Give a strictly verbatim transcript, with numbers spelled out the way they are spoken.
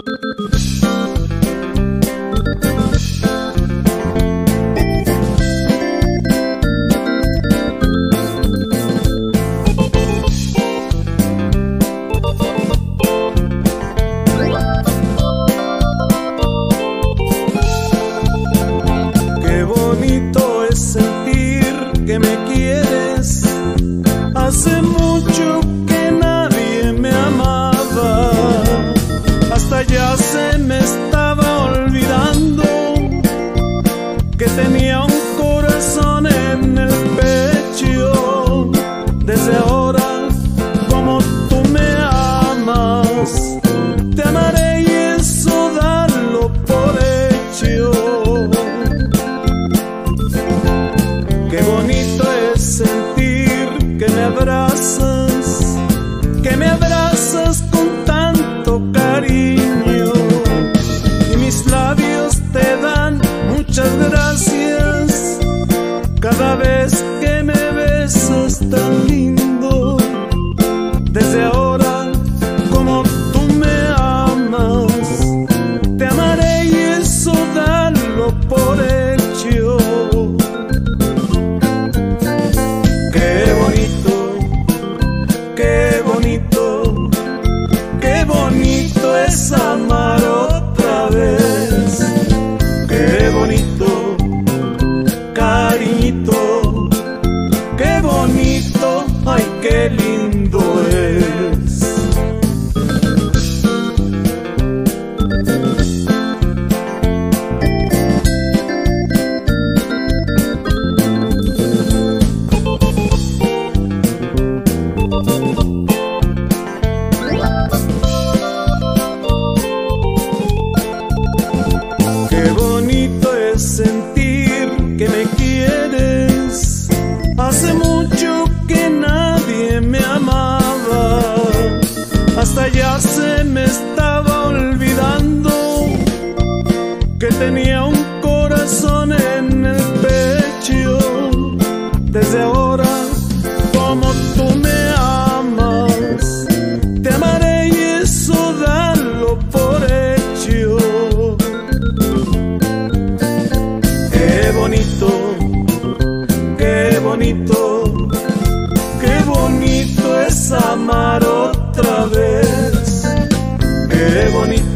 Que me quieres, hace mucho que nadie me amaba, hasta ya se me estaba olvidando que tenía un corazón en el pecho. Desde ahora, como tú me amas, te amaré y eso darlo por hecho. Qué bonito es sentir que me abrazas, que me abrazas con tanto cariño, y mis labios te dan muchas gracias cada vez que me besas tan lindo. Desde ahora, como tú me amas, te amaré y eso dalo por hecho. Qué bonito, qué bonito, qué bonito es amar otra vez. Qué bonito, cariñito, qué bonito, ay, qué lindo es. Qué bonito es sentir que me quieres, hace mucho que nadie me amaba, hasta ya se me estaba olvidando que tenía un corazón en el pecho. Desde ahora, como tú me amas, te amaré y eso dalo por hecho. Qué bonito, qué bonito, qué bonito es amar otra vez. Qué bonito.